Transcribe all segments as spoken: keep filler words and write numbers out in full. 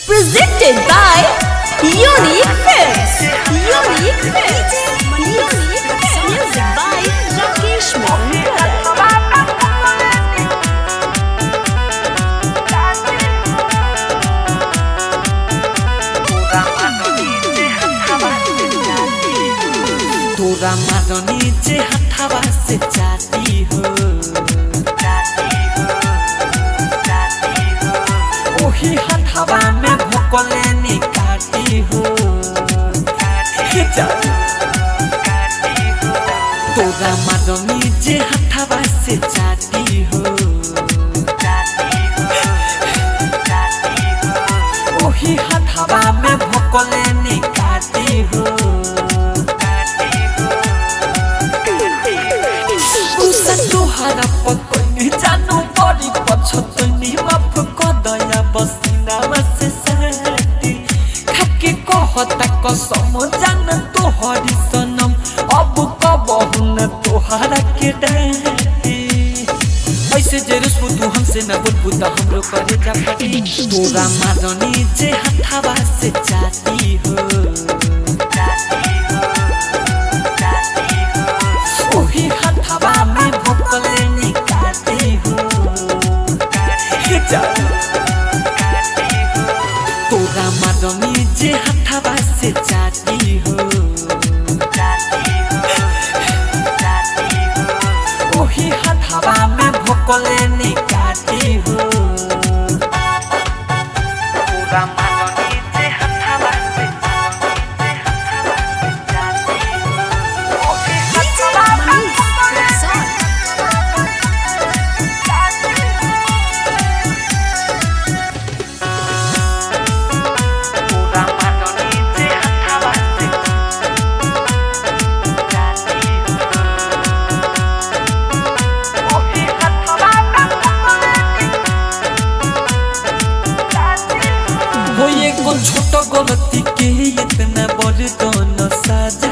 Presented by Unique Films. Unique Films. Unique Music by Rakesh Mohan. तोरा मारनी जे हथवा से जाती हो, ओही हथवा में भोकले निकाटी हो। तोरा मारनी जे हथवा से जाती हो, ओही हथवा में भोकले निकाटी हो। तोहरा पकनी जानो बड़ी पछतनी माफ कर दया बसीना से साटी खाके कहता कसम जान तोहरी सनम अब कबहू न तोहरा के डाटी। ऐसे जे रुसबू तू हमसे न बोलबू त हमरो करे जा पड़ी। तोरा मारनी जे हथवा से जाती हो, ओही हथवा में भोकले निकाटी हो। तोरा मारनी जे हथवा से जाती हो, ओही हथवा में भोकले निकाटी हो। तोरा मारनी जे हथवा से छोटो गलती के इतना बड़ दोनों साजा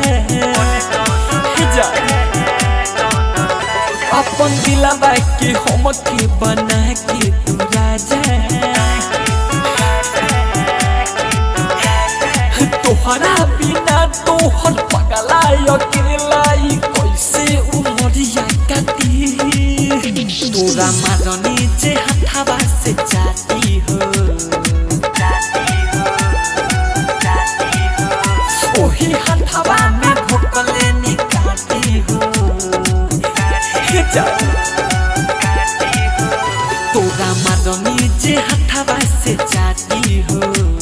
अपन दिलवा के हम के बना के तू राजा। तोहरा बिना तोहर पगला अकेला कैसे उमरिया काटी। तोरा मारनी जे हथवा से जाती हो, ओही हथवा में भोकले निकाटी हो। तोरा मारनी जे हथवा से जाती हो,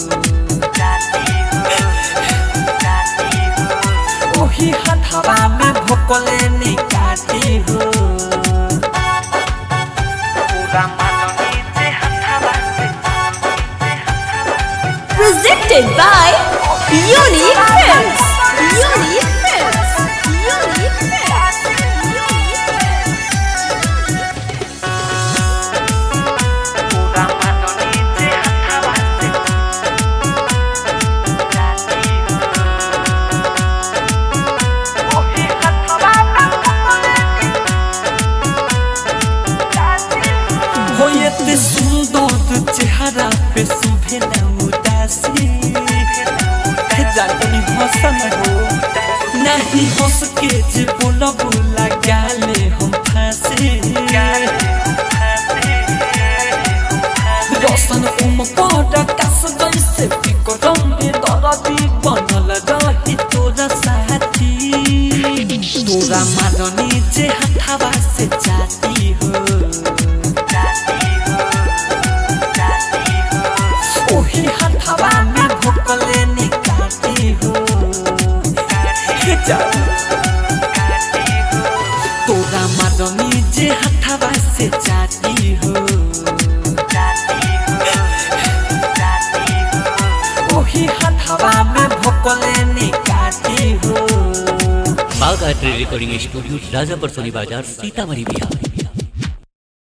ओही हथवा में भोकले निकाटी हो। तोरा मारनी जे हथवा से Presented by Unique Films. Unique Films. Unique Films. Unique Films. तोरा मारनी जे हथवा से जाती हो, ओही हथवा में भोकले निकाटी हो। हो एते सुंदर चेहरा पे शुभे न उदासी जानी हसन हो नहीं हंस के जे बोला बोला गाले हम फांसी। रोशन उमकर कस जैसे विक्रम में दरदी बनल रही तोरा साथी। तोरा मारनी जे हथवा से जाती हो, ओही हथवा में भोकले निकाटी हो। तोरा मारनी जे हथवा से जाती हो, ओही हथवा में भोकले निकाटी हो। Bagh art recording studio Rajapur Soni Bazar Sitamarhi Bihar.